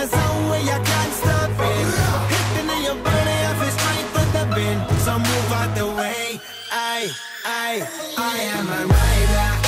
zone where you can't stop it. Hitting in your body, I feel straight for the bin. So move out the way. I am a rider.